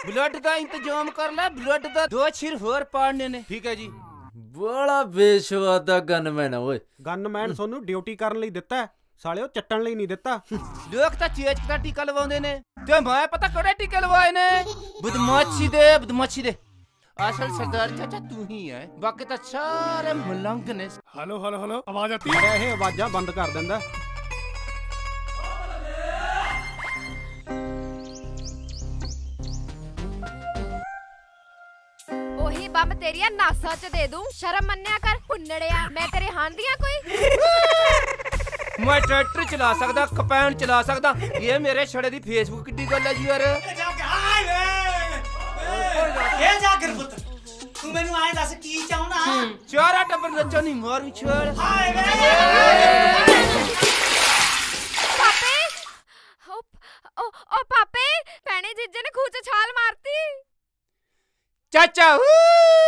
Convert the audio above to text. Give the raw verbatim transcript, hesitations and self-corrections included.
Blood का इंतजाम कर ले, ब्लड का दो छिर होर पाड़ने ने। ठीक है जी। बड़ा बेशवादा गनमैन है ओए। गनमैन सोनू ड्यूटी करन लई दित्ता है, सालिओ चट्टन लई नहीं दित्ता। लोग तो चेच का टीका लवाउंदे ने ते मैं पता केड़े टीके लवाए ने। बदमाशी दे बदमाशी दे। असल सरदार चाचा तू ही है, बाकी तो सारे मलंग ने। हेलो हेलो हेलो आवाज आती है? ये आवाज़ां बंद कर दिंदा। ओही बम तेरिया नासा च दे दूं, शर्म मन्या कर पुन्नड़िया। मैं तेरे हांदियां कोई? मैं ट्रैक्टर चला सकदा, कपैन चला सकदा। ये मेरे छड़े दी फेसबुक किड्डी गल है जी यार। ए जागर पुत्र, तू मेनू आए दस की चाहना? चारा टब्बर नच्चो नहीं मारू छोड़। हाय वे पापे, ओ ओ, ओ पापे, भैणे जीजे ने खूह च छाल मारती। चाचा हू